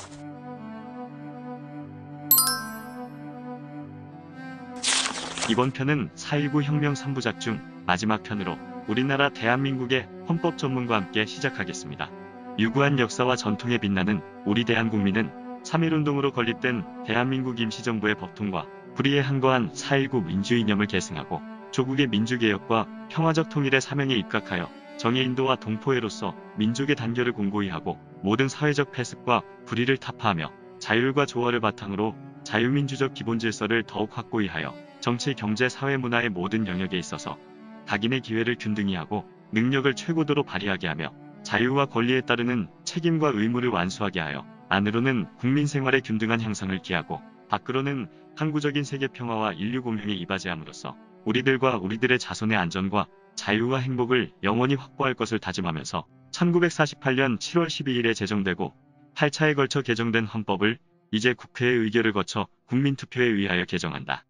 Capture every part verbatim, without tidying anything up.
이번 편은 사 일구 혁명 삼 부작 중 마지막 편으로 우리나라 대한민국의 헌법 전문과 함께 시작하겠습니다. 유구한 역사와 전통에 빛나는 우리 대한국민은 삼 일 운동으로 건립된 대한민국 임시정부의 법통과 불의에 항거한 사 일구 민주이념을 계승하고 조국의 민주개혁과 평화적 통일의 사명에 입각하여 정의 인도와 동포애로서 민족의 단결을 공고히 하고 모든 사회적 폐습과 불의를 타파하며 자율과 조화를 바탕으로 자유민주적 기본질서를 더욱 확고히 하여 정치, 경제, 사회, 문화의 모든 영역에 있어서 각인의 기회를 균등히 하고 능력을 최고도로 발휘하게 하며 자유와 권리에 따르는 책임과 의무를 완수하게 하여 안으로는 국민 생활의 균등한 향상을 기하고 밖으로는 항구적인 세계 평화와 인류 공평에 이바지함으로써 우리들과 우리들의 자손의 안전과 자유와 행복을 영원히 확보할 것을 다짐하면서 천구백사십팔 년 칠월 십이일에 제정되고 팔 차에 걸쳐 개정된 헌법을 이제 국회의 의결을 거쳐 국민투표에 의하여 개정한다.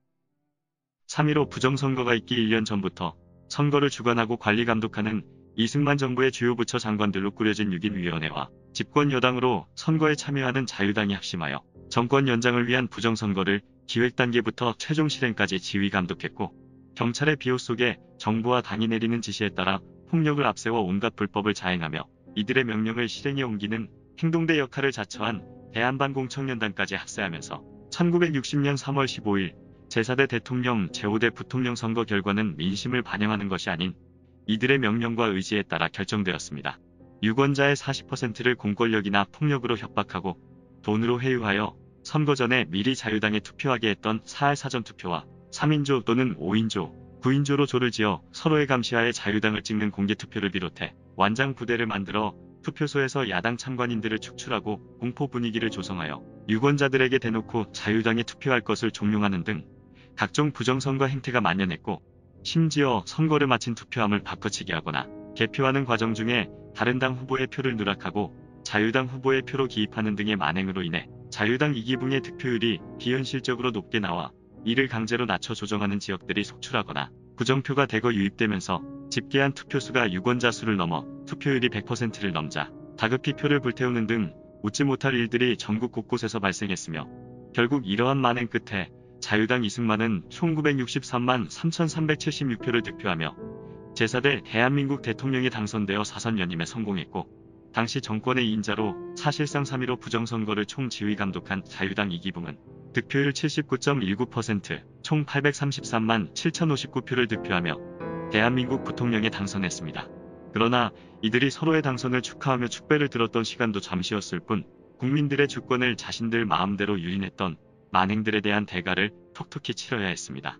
삼 일오 부정선거가 있기 일 년 전부터 선거를 주관하고 관리 감독하는 이승만 정부의 주요 부처 장관들로 꾸려진 육 인위원회와 집권 여당으로 선거에 참여하는 자유당이 합심하여 정권 연장을 위한 부정선거를 기획 단계부터 최종 실행까지 지휘 감독했고, 경찰의 비호 속에 정부와 당이 내리는 지시에 따라 폭력을 앞세워 온갖 불법을 자행하며 이들의 명령을 실행에 옮기는 행동대 역할을 자처한 대한반공청년단까지 합세하면서 천구백육십 년 삼월 십오일 제사 대 대통령, 제오 대 부통령 선거 결과는 민심을 반영하는 것이 아닌 이들의 명령과 의지에 따라 결정되었습니다. 유권자의 사십 퍼센트를 공권력이나 폭력으로 협박하고 돈으로 회유하여 선거 전에 미리 자유당에 투표하게 했던 사할 사전투표와 삼 인조 또는 오 인조, 구 인조로 조를 지어 서로의 감시하에 자유당을 찍는 공개투표를 비롯해 완장 부대를 만들어 투표소에서 야당 참관인들을 축출하고 공포 분위기를 조성하여 유권자들에게 대놓고 자유당에 투표할 것을 종용하는 등 각종 부정선거 행태가 만연했고, 심지어 선거를 마친 투표함을 바꿔치기 하거나 개표하는 과정 중에 다른 당 후보의 표를 누락하고 자유당 후보의 표로 기입하는 등의 만행으로 인해 자유당 이기붕의 득표율이 비현실적으로 높게 나와 이를 강제로 낮춰 조정하는 지역들이 속출하거나 부정표가 대거 유입되면서 집계한 투표수가 유권자 수를 넘어 투표율이 백 퍼센트를 넘자 다급히 표를 불태우는 등 웃지 못할 일들이 전국 곳곳에서 발생했으며, 결국 이러한 만행 끝에 자유당 이승만은 총 구백육십삼만 삼천삼백칠십육 표를 득표하며 제사 대 대한민국 대통령이 당선되어 사선 연임에 성공했고, 당시 정권의 이 인자로 사실상 삼 일오 부정선거를 총지휘 감독한 자유당 이기붕은 득표율 칠십구 점 일구 퍼센트, 총 팔백삼십삼만 칠천오십구 표를 득표하며 대한민국 부통령에 당선했습니다. 그러나 이들이 서로의 당선을 축하하며 축배를 들었던 시간도 잠시였을 뿐 국민들의 주권을 자신들 마음대로 유린했던 만행들에 대한 대가를 톡톡히 치러야 했습니다.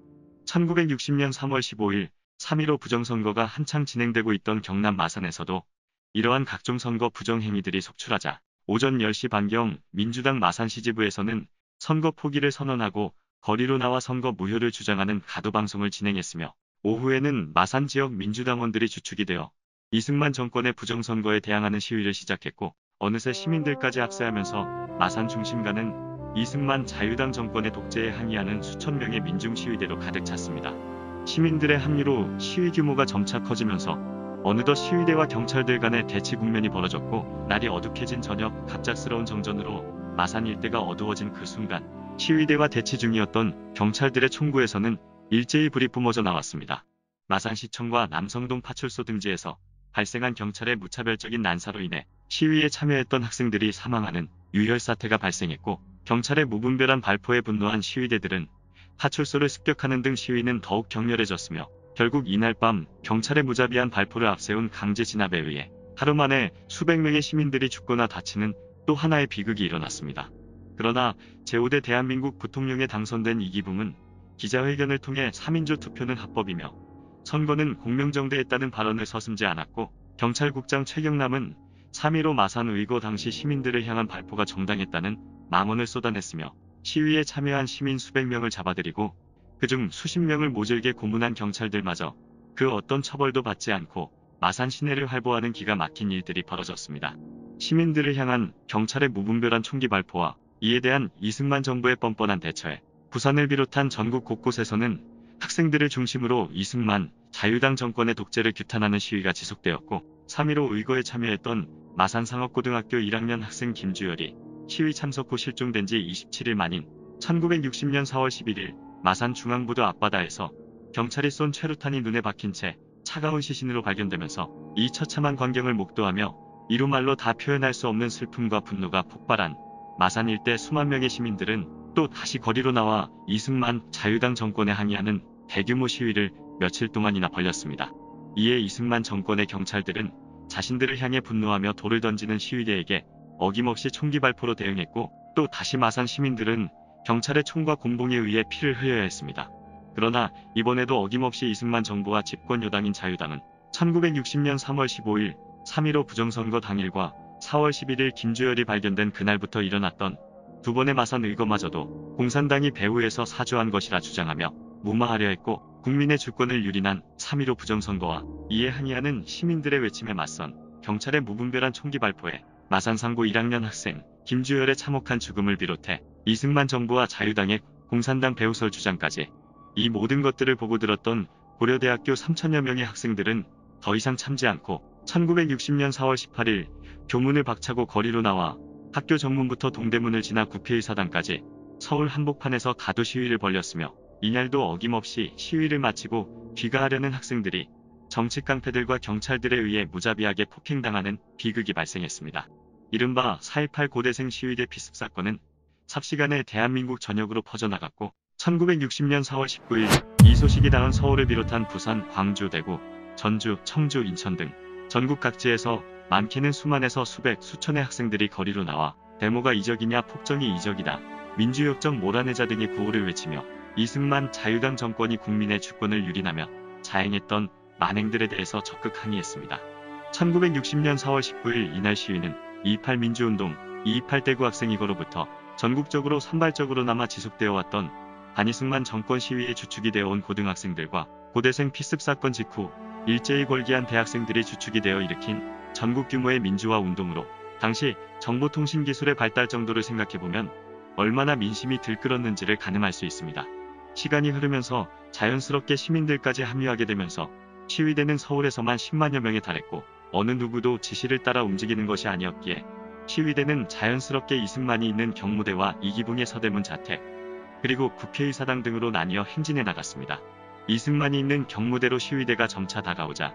천구백육십 년 삼월 십오일 삼 일오 부정선거가 한창 진행되고 있던 경남 마산에서도 이러한 각종 선거 부정행위들이 속출하자 오전 열 시 반경 민주당 마산시 지부에서는 선거 포기를 선언하고 거리로 나와 선거 무효를 주장하는 가도방송을 진행했으며, 오후에는 마산 지역 민주당원들이 주축이 되어 이승만 정권의 부정선거에 대항하는 시위를 시작했고, 어느새 시민들까지 합세하면서 마산 중심가는 이승만 자유당 정권의 독재에 항의하는 수천 명의 민중 시위대로 가득 찼습니다. 시민들의 합류로 시위 규모가 점차 커지면서 어느덧 시위대와 경찰들 간의 대치 국면이 벌어졌고, 날이 어둑해진 저녁 갑작스러운 정전으로 마산 일대가 어두워진 그 순간 시위대와 대치 중이었던 경찰들의 총구에서는 일제히 불이 뿜어져 나왔습니다. 마산시청과 남성동 파출소 등지에서 발생한 경찰의 무차별적인 난사로 인해 시위에 참여했던 학생들이 사망하는 유혈사태가 발생했고, 경찰의 무분별한 발포에 분노한 시위대들은 파출소를 습격하는 등 시위는 더욱 격렬해졌으며, 결국 이날 밤 경찰의 무자비한 발포를 앞세운 강제 진압에 의해 하루 만에 수백 명의 시민들이 죽거나 다치는 또 하나의 비극이 일어났습니다. 그러나 제오 대 대한민국 부통령에 당선된 이기붕은 기자회견을 통해 삼 인조 투표는 합법이며 선거는 공명정대했다는 발언을 서슴지 않았고, 경찰국장 최경남은 삼 일오 마산 의거 당시 시민들을 향한 발포가 정당했다는 망언을 쏟아냈으며, 시위에 참여한 시민 수백 명을 잡아들이고 그중 수십 명을 모질게 고문한 경찰들마저 그 어떤 처벌도 받지 않고 마산 시내를 활보하는 기가 막힌 일들이 벌어졌습니다. 시민들을 향한 경찰의 무분별한 총기 발포와 이에 대한 이승만 정부의 뻔뻔한 대처에 부산을 비롯한 전국 곳곳에서는 학생들을 중심으로 이승만 자유당 정권의 독재를 규탄하는 시위가 지속되었고, 삼 일오 의거에 참여했던 마산상업고등학교 일 학년 학생 김주열이 시위 참석 후 실종된 지 이십칠 일 만인 천구백육십 년 사월 십일일 마산 중앙부두 앞바다에서 경찰이 쏜 최루탄이 눈에 박힌 채 차가운 시신으로 발견되면서 이 처참한 광경을 목도하며 이루 말로 다 표현할 수 없는 슬픔과 분노가 폭발한 마산 일대 수만 명의 시민들은 또 다시 거리로 나와 이승만 자유당 정권에 항의하는 대규모 시위를 며칠 동안이나 벌였습니다. 이에 이승만 정권의 경찰들은 자신들을 향해 분노하며 돌을 던지는 시위대에게 어김없이 총기 발포로 대응했고, 또 다시 마산 시민들은 경찰의 총과 곤봉에 의해 피를 흘려야 했습니다. 그러나 이번에도 어김없이 이승만 정부와 집권 여당인 자유당은 천구백육십 년 삼월 십오일 삼 일오 부정선거 당일과 사월 십일일 김주열이 발견된 그날부터 일어났던 두 번의 마산 의거마저도 공산당이 배후에서 사주한 것이라 주장하며 무마하려 했고, 국민의 주권을 유린한 삼 일오 부정선거와 이에 항의하는 시민들의 외침에 맞선 경찰의 무분별한 총기 발포에 마산 상고 일 학년 학생 김주열의 참혹한 죽음을 비롯해 이승만 정부와 자유당의 공산당 배후설 주장까지, 이 모든 것들을 보고 들었던 고려대학교 삼천여 명의 학생들은 더 이상 참지 않고 천구백육십 년 사월 십팔일 교문을 박차고 거리로 나와 학교 정문부터 동대문을 지나 국회의사당까지 서울 한복판에서 가두 시위를 벌였으며, 이날도 어김없이 시위를 마치고 귀가하려는 학생들이 정치 깡패들과 경찰들에 의해 무자비하게 폭행당하는 비극이 발생했습니다. 이른바 사 일팔 고대생 시위대 피습 사건은 삽시간에 대한민국 전역으로 퍼져나갔고, 천구백육십 년 사월 십구일 이 소식이 닿은 서울을 비롯한 부산, 광주, 대구, 전주, 청주, 인천 등 전국 각지에서 많게는 수만에서 수백, 수천의 학생들이 거리로 나와 데모가 이적이냐 폭정이 이적이다, 민주역적 몰아내자 등의 구호를 외치며 이승만 자유당 정권이 국민의 주권을 유린하며 자행했던 만행들에 대해서 적극 항의했습니다. 천구백육십 년 사월 십구일 이날 시위는 이이팔 민주운동, 이이팔 대구 학생이거로부터 전국적으로 산발적으로나마 지속되어 왔던 반이승만 정권 시위의 주축이 되어온 고등학생들과 고대생 피습 사건 직후 일제히 걸기한 대학생들이 주축이 되어 일으킨 전국 규모의 민주화 운동으로, 당시 정보통신기술의 발달 정도를 생각해보면 얼마나 민심이 들끓었는지를 가늠할 수 있습니다. 시간이 흐르면서 자연스럽게 시민들까지 합류하게 되면서 시위대는 서울에서만 십만여 명에 달했고, 어느 누구도 지시를 따라 움직이는 것이 아니었기에 시위대는 자연스럽게 이승만이 있는 경무대와 이기붕의 서대문 자택, 그리고 국회의사당 등으로 나뉘어 행진해 나갔습니다. 이승만이 있는 경무대로 시위대가 점차 다가오자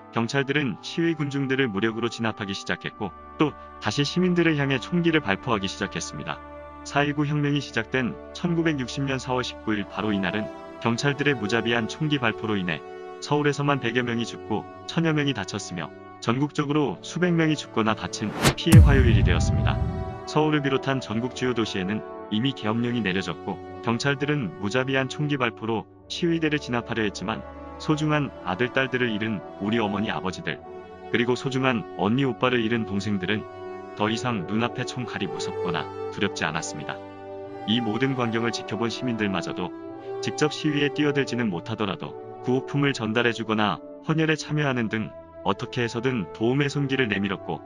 경찰들은 시위 군중들을 무력으로 진압하기 시작했고, 또 다시 시민들을 향해 총기를 발포하기 시작했습니다. 사 일구 혁명이 시작된 천구백육십 년 사월 십구일 바로 이날은 경찰들의 무자비한 총기 발포로 인해 서울에서만 백여 명이 죽고 천여 명이 다쳤으며, 전국적으로 수백 명이 죽거나 다친 피해 화요일이 되었습니다. 서울을 비롯한 전국 주요 도시에는 이미 계엄령이 내려졌고, 경찰들은 무자비한 총기 발포로 시위대를 진압하려 했지만 소중한 아들, 딸들을 잃은 우리 어머니, 아버지들, 그리고 소중한 언니, 오빠를 잃은 동생들은 더 이상 눈앞의 총칼이 무섭거나 두렵지 않았습니다. 이 모든 광경을 지켜본 시민들마저도 직접 시위에 뛰어들지는 못하더라도 구호품을 전달해주거나 헌혈에 참여하는 등 어떻게 해서든 도움의 손길을 내밀었고,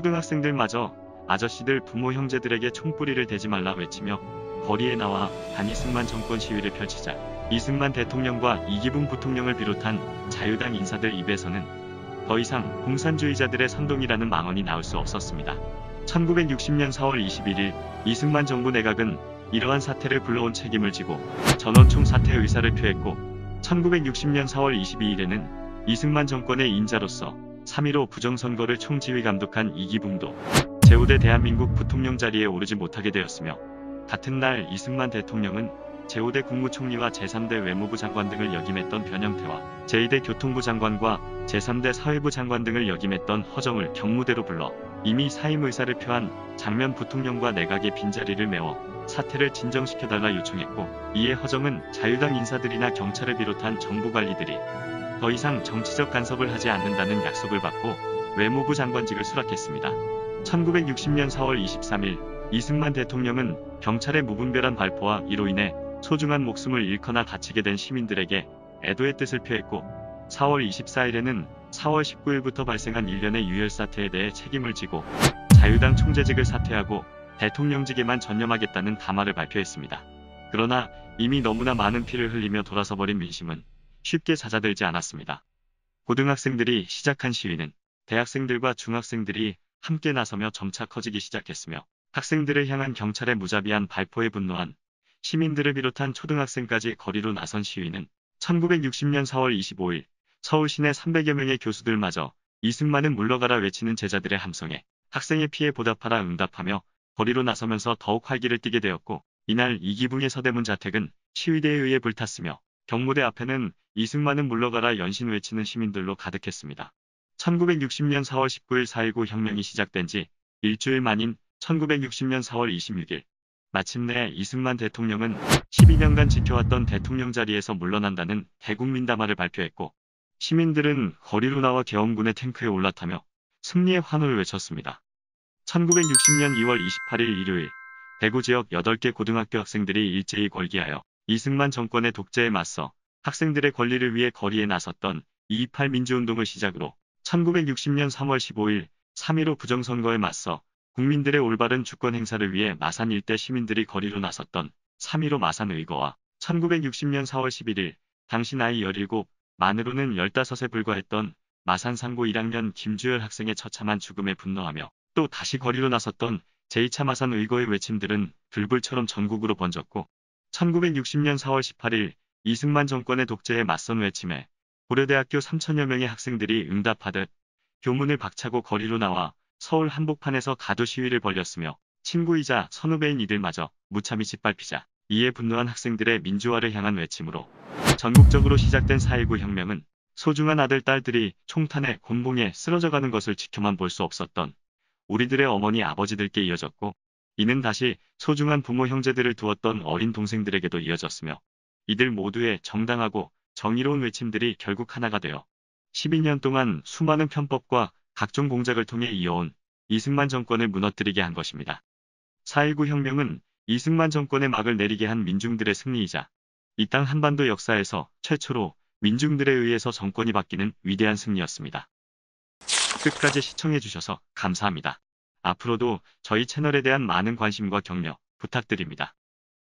초등학생들마저 아저씨들, 부모, 형제들에게 총뿌리를 대지 말라 외치며 거리에 나와 반이승만 정권 시위를 펼치자 이승만 대통령과 이기붕 부통령을 비롯한 자유당 인사들 입에서는 더 이상 공산주의자들의 선동이라는 망언이 나올 수 없었습니다. 천구백육십 년 사월 이십일일 이승만 정부 내각은 이러한 사태를 불러온 책임을 지고 전원총 사퇴 의사를 표했고, 천구백육십 년 사월 이십이일에는 이승만 정권의 인자로서 삼 일오 부정선거를 총지휘 감독한 이기붕도 제오대 대한민국 부통령 자리에 오르지 못하게 되었으며, 같은 날 이승만 대통령은 제오대 국무총리와 제삼대 외무부 장관 등을 역임했던 변형태와 제이대 교통부 장관과 제삼대 사회부 장관 등을 역임했던 허정을 경무대로 불러 이미 사임 의사를 표한 장면 부통령과 내각의 빈자리를 메워 사태를 진정시켜달라 요청했고, 이에 허정은 자유당 인사들이나 경찰을 비롯한 정부 관리들이 더 이상 정치적 간섭을 하지 않는다는 약속을 받고 외무부 장관직을 수락했습니다. 천구백육십 년 사월 이십삼일 이승만 대통령은 경찰의 무분별한 발포와 이로 인해 소중한 목숨을 잃거나 다치게 된 시민들에게 애도의 뜻을 표했고, 사월 이십사일에는 사월 십구일부터 발생한 일련의 유혈 사태에 대해 책임을 지고 자유당 총재직을 사퇴하고 대통령직에만 전념하겠다는 담화를 발표했습니다. 그러나 이미 너무나 많은 피를 흘리며 돌아서버린 민심은 쉽게 잦아들지 않았습니다. 고등학생들이 시작한 시위는 대학생들과 중학생들이 함께 나서며 점차 커지기 시작했으며, 학생들을 향한 경찰의 무자비한 발포에 분노한 시민들을 비롯한 초등학생까지 거리로 나선 시위는 천구백육십 년 사월 이십오일 서울 시내 삼백여 명의 교수들마저 이승만은 물러가라 외치는 제자들의 함성에 학생의 피해 보답하라 응답하며 거리로 나서면서 더욱 활기를 띠게 되었고, 이날 이기붕의 서대문 자택은 시위대에 의해 불탔으며 경무대 앞에는 이승만은 물러가라 연신 외치는 시민들로 가득했습니다. 천구백육십 년 사월 십구일 사일구 혁명이 시작된 지 일주일 만인 천구백육십 년 사월 이십육일 마침내 이승만 대통령은 십이 년간 지켜왔던 대통령 자리에서 물러난다는 대국민담화를 발표했고, 시민들은 거리로 나와 계엄군의 탱크에 올라타며 승리의 환호를 외쳤습니다. 천구백육십 년 이월 이십팔일 일요일 대구 지역 여덟 개 고등학교 학생들이 일제히 걸기하여 이승만 정권의 독재에 맞서 학생들의 권리를 위해 거리에 나섰던 이이팔 민주운동을 시작으로 천구백육십 년 삼월 십오일 삼 일오 부정선거에 맞서 국민들의 올바른 주권 행사를 위해 마산 일대 시민들이 거리로 나섰던 삼 일오 마산의거와 천구백육십 년 사월 십일일 당시 나이 열일곱, 만으로는 열다섯에 불과했던 마산 상고 일 학년 김주열 학생의 처참한 죽음에 분노하며 또 다시 거리로 나섰던 제이 차 마산 의거의 외침들은 불불처럼 전국으로 번졌고, 천구백육십 년 사월 십팔일 이승만 정권의 독재에 맞선 외침에 고려대학교 삼천여 명의 학생들이 응답하듯 교문을 박차고 거리로 나와 서울 한복판에서 가두 시위를 벌였으며, 친구이자 선후배인 이들마저 무참히 짓밟히자 이에 분노한 학생들의 민주화를 향한 외침으로 전국적으로 시작된 사일구 혁명은 소중한 아들, 딸들이 총탄에 곤봉에 쓰러져가는 것을 지켜만 볼 수 없었던 우리들의 어머니, 아버지들께 이어졌고, 이는 다시 소중한 부모, 형제들을 두었던 어린 동생들에게도 이어졌으며, 이들 모두의 정당하고 정의로운 외침들이 결국 하나가 되어 십이 년 동안 수많은 편법과 각종 공작을 통해 이어온 이승만 정권을 무너뜨리게 한 것입니다. 사일구 혁명은 이승만 정권의 막을 내리게 한 민중들의 승리이자 이 땅 한반도 역사에서 최초로 민중들에 의해서 정권이 바뀌는 위대한 승리였습니다. 끝까지 시청해주셔서 감사합니다. 앞으로도 저희 채널에 대한 많은 관심과 격려 부탁드립니다.